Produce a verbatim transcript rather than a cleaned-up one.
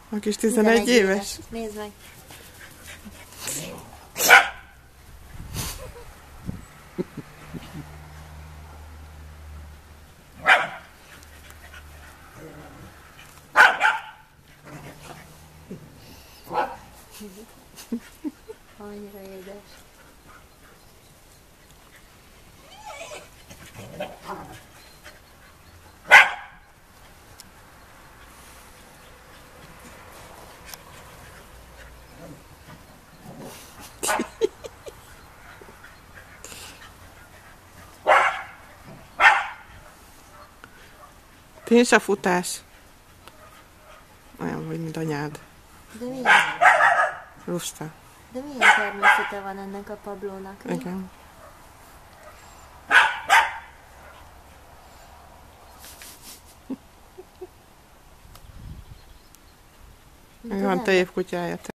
A kis tizenegy éves? Nézd meg. Annyira édes. Nincs a futás. Olyan vagy, mint anyád. De milyen? Lusta. De milyen természete van ennek a Pablónak? Mi? Igen. Van tejép kutyája.